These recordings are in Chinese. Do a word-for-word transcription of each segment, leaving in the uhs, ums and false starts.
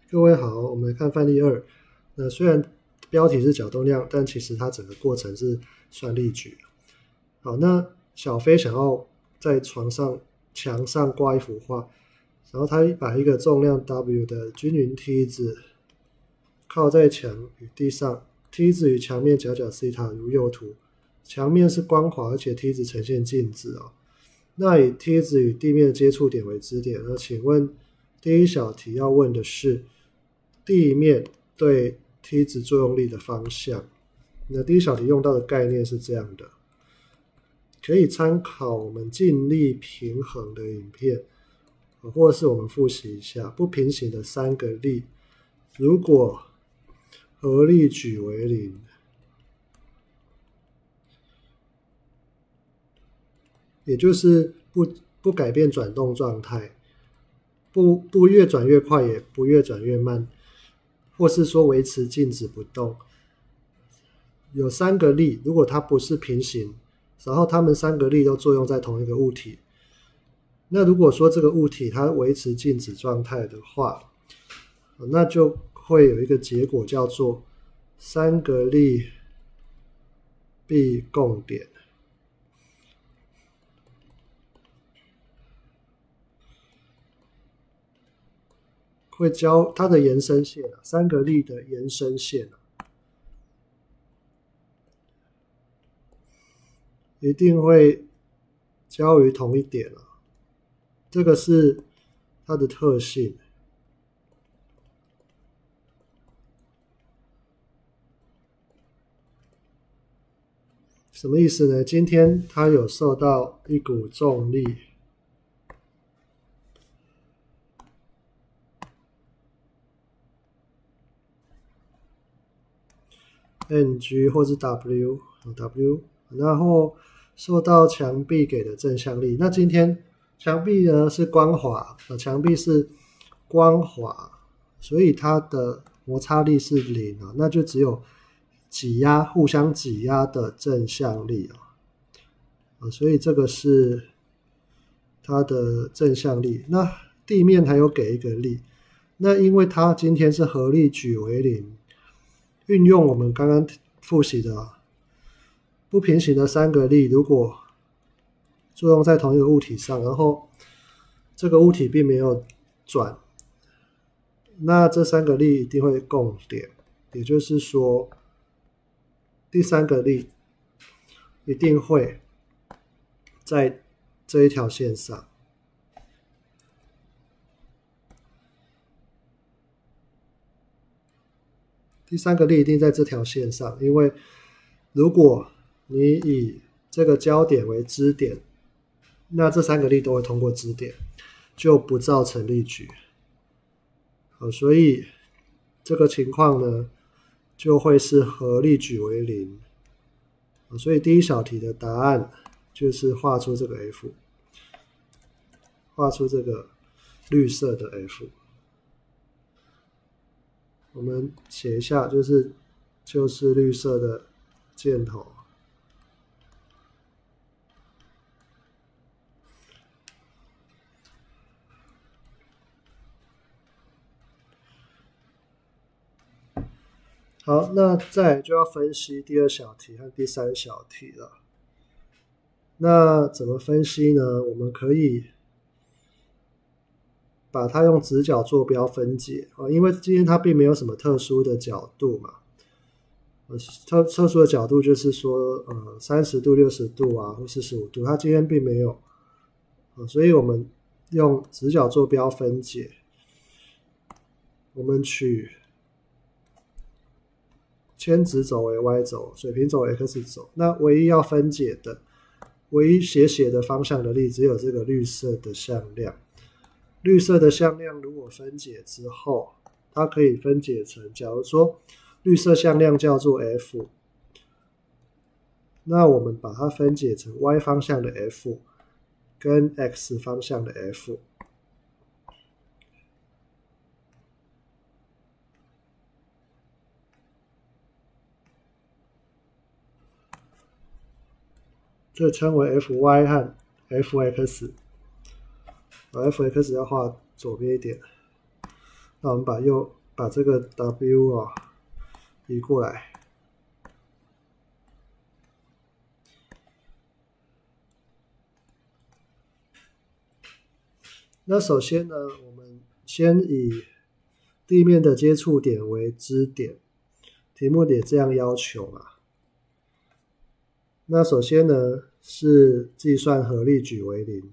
各位好，我们来看范例二。那虽然标题是角动量，但其实它整个过程是算力矩。好，那小飞想要在床上墙上挂一幅画，然后他把一个重量 W 的均匀梯子靠在墙与地上，梯子与墙面角角西塔如右图。墙面是光滑，而且梯子呈现静止哦。那以梯子与地面的接触点为支点，那请问第一小题要问的是地面对梯子作用力的方向。那第一小题用到的概念是这样的，可以参考我们静力平衡的影片，或是我们复习一下不平行的三个力，如果合力矩为零，也就是不不改变转动状态，不不越转越快，也不越转越慢，或是说维持静止不动。有三个力，如果它不是平行，然后它们三个力都作用在同一个物体，那如果说这个物体它维持静止状态的话，那就会有一个结果叫做三个力必共点。会教它的延伸线，三个力的延伸线一定会交于同一点，这个是它的特性。什么意思呢？今天它有受到一股重力，Ng 或是 W W， 然后受到墙壁给的正向力。那今天墙壁呢是光滑，墙壁是光滑，所以它的摩擦力是零，那就只有挤压，互相挤压的正向力，所以这个是它的正向力。那地面还有给一个力，那因为它今天是合力矩为零，运用我们刚刚复习的不平行的三个力，如果作用在同一个物体上，然后这个物体并没有转，那这三个力一定会共点，也就是说第三个力一定会在这一条线上。第三个力一定在这条线上，因为如果你以这个交点为支点，那这三个力都会通过支点，就不造成力矩。好，所以这个情况呢，就会是合力矩为零。所以第一小题的答案就是画出这个 F， 画出这个绿色的 F。我们写一下，就是就是绿色的箭头。好，那再来就要分析第二小题和第三小题了。那怎么分析呢？我们可以把它用直角坐标分解，因为今天它并没有什么特殊的角度嘛。特特殊的角度就是说，呃，三十度、六十度啊，或四十五度，它今天并没有，所以我们用直角坐标分解。我们取铅直轴为 Y 轴，水平轴为 X 轴。那唯一要分解的、唯一斜斜的方向的力，只有这个绿色的向量。绿色的向量如果分解之后，它可以分解成，假如说绿色向量叫做 F， 那我们把它分解成 Y 方向的 F 跟 X 方向的 F。这称为 F Y 和 F X， F X 要画左边一点。 那我们把右把这个 W 啊移过来。那首先呢，我们先以地面的接触点为支点，题目也这样要求嘛。那首先呢是计算合力矩为零。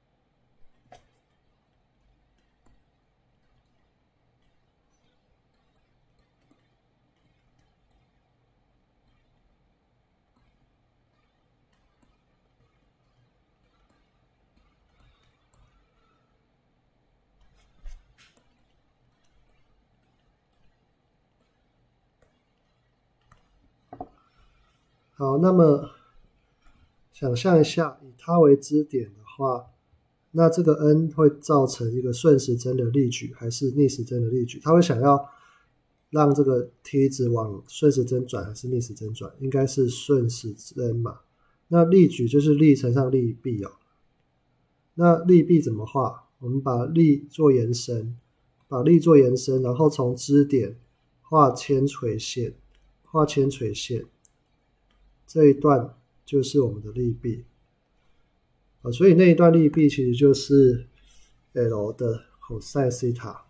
好，那么想象一下，以它为支点的话，那这个 n 会造成一个顺时针的力矩还是逆时针的力矩？它会想要让这个梯子往顺时针转还是逆时针转？应该是顺时针嘛。那力矩就是力乘上力臂哦。那力臂怎么画？我们把力做延伸，把力做延伸，然后从支点画铅垂线，画铅垂线。这一段就是我们的力臂，啊，所以那一段力臂其实就是 L 的 cos 西塔，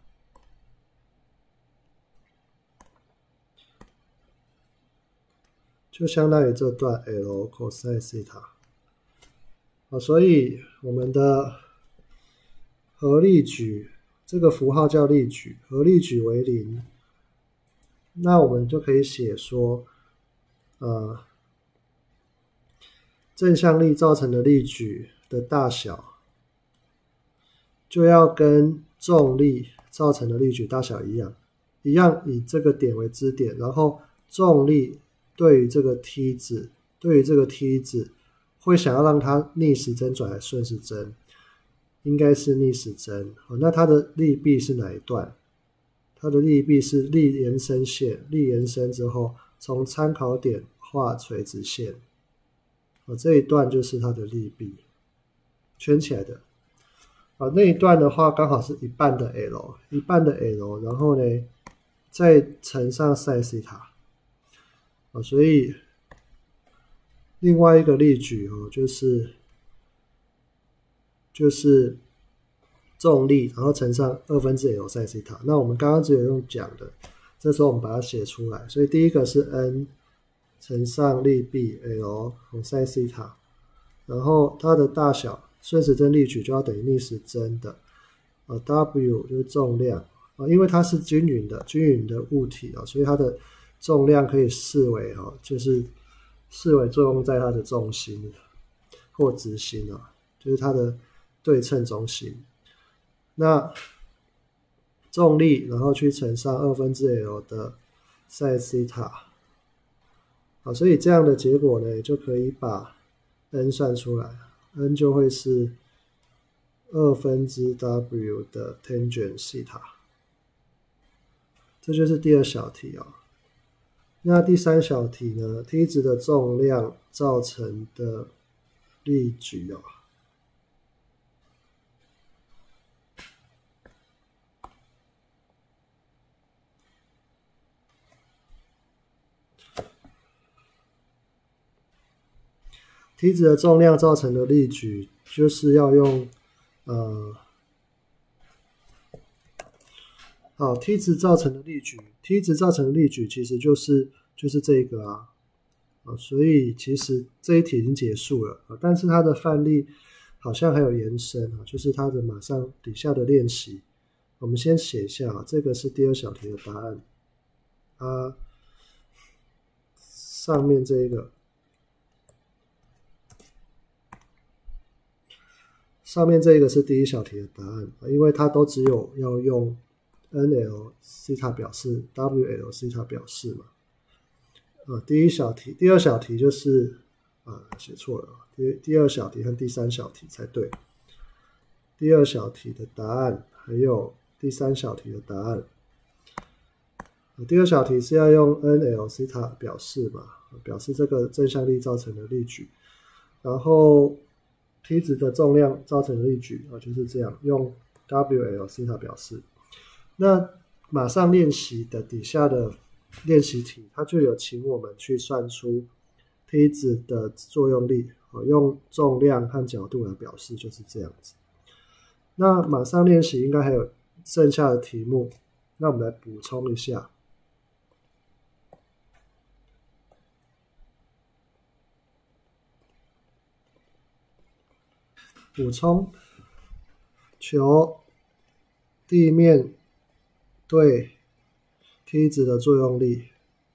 就相当于这段 L cos 西塔，啊，所以我们的合力矩这个符号叫力矩，合力矩为零，那我们就可以写说，呃。正向力造成的力矩的大小就要跟重力造成的力矩大小一样，一样以这个点为支点，然后重力对于这个梯子，对于这个梯子会想要让它逆时针转还是顺时针？应该是逆时针。好，那它的力臂是哪一段？它的力臂是力延伸线，力延伸之后从参考点画垂直线。啊，这一段就是它的力臂，圈起来的。啊，那一段的话刚好是一半的 L， 一半的 L， 然后呢再乘上 sin 西塔。啊，所以另外一个力矩哦，就是就是重力，然后乘上二分之 L sin 西塔。那我们刚刚只有用讲的，这时候我们把它写出来。所以第一个是 n。乘上力臂 L cos 西塔，然后它的大小顺时针力矩就要等于逆时针的，呃 W 就是重量，呃、因为它是均匀的均匀的物体，呃、所以它的重量可以视为，呃、就是视为作用在它的重心或直心，呃、就是它的对称中心。那重力然后去乘上二分之 L 的 sin 西塔。好，所以这样的结果呢，就可以把 n 算出来 ，n 就会是二分之 w 的 tangent 西塔，这就是第二小题哦。那第三小题呢，梯子的重量造成的力矩哦。梯子的重量造成的力矩，就是要用呃，好，梯子造成的力矩，梯子造成的力矩其实就是就是这个啊，啊，所以其实这一题已经结束了，啊，但是它的范例好像还有延伸啊，就是它的马上底下的练习，我们先写一下啊，这个是第二小题的答案，啊，上面这一个。上面这个是第一小题的答案，因为它都只有要用 N L 西塔表示 W L 西塔表示嘛。呃，第一小题，第二小题就是啊写错了，第第二小题和第三小题才对。第二小题的答案还有第三小题的答案。第二小题是要用 N L 西塔表示嘛，表示这个正向力造成的力矩，然后梯子的重量造成的力矩啊，就是这样用 W L 西塔表示。那马上练习的底下的练习题，它就有请我们去算出梯子的作用力，用重量和角度来表示，就是这样子。那马上练习应该还有剩下的题目，那我们来补充一下。补充，求地面对梯子的作用力。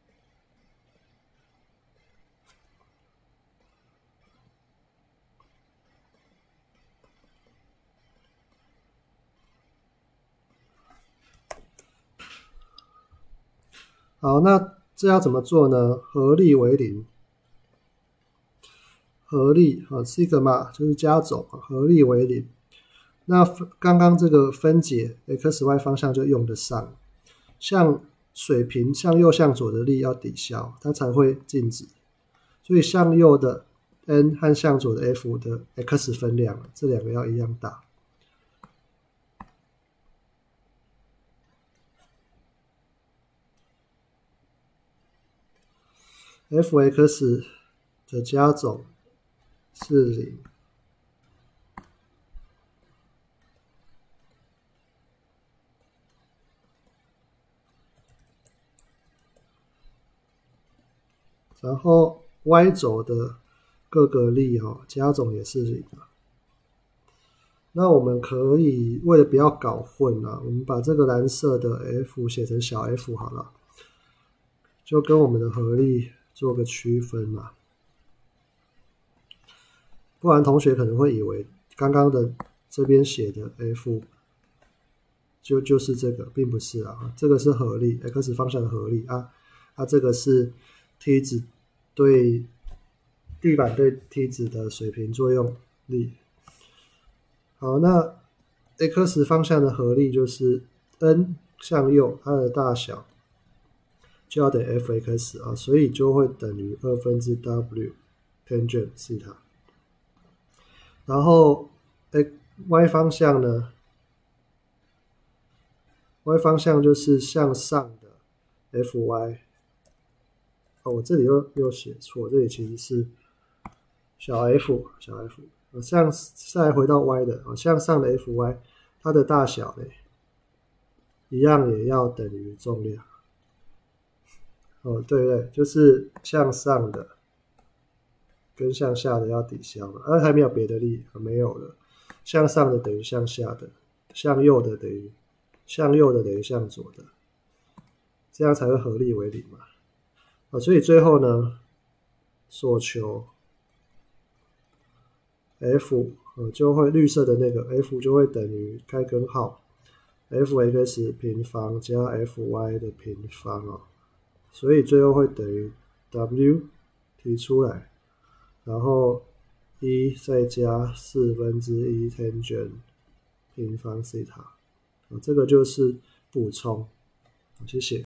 好，那这要怎么做呢？合力为零。合力啊 sigma 就是加总，合力为零。那刚刚这个分解 x y 方向就用得上，向水平向右向左的力要抵消，它才会静止。所以向右的 n 和向左的 f 的 x 分量，这两个要一样大。f(x) 的加总是零。然后 y 轴的各个力、哦、加总也是零。那我们可以为了不要搞混啊，我们把这个蓝色的 f 写成小 f 好了，就跟我们的合力做个区分嘛。不然同学可能会以为刚刚的这边写的 f 就就是这个，并不是啊，这个是合力 x 方向的合力啊，啊这个是梯子对地板对梯子的水平作用力。好，那 x 方向的合力就是 n 向右，它的大小就要等于 f(x) 啊，所以就会等于二分之 w tangent 西塔。然后 y 方向呢 y 方向就是向上的 fy。哦，我这里又又写错，这里其实是小 f 小 f。向再回到 y 的向上的 fy， 它的大小呢，一样也要等于重量。哦，对对，就是向上的跟向下的要抵消嘛，而、啊、还没有别的力，没有了。向上的等于向下的，向右的等于向右的等于向左的，这样才会合力为零嘛。啊，所以最后呢，所求 f、呃、就会绿色的那个 f 就会等于开根号 f(x) 平方加 fy 的平方哦，所以最后会等于 w 提出来，然后一再加四分之一 tangent 平方西塔，这个就是补充，谢谢。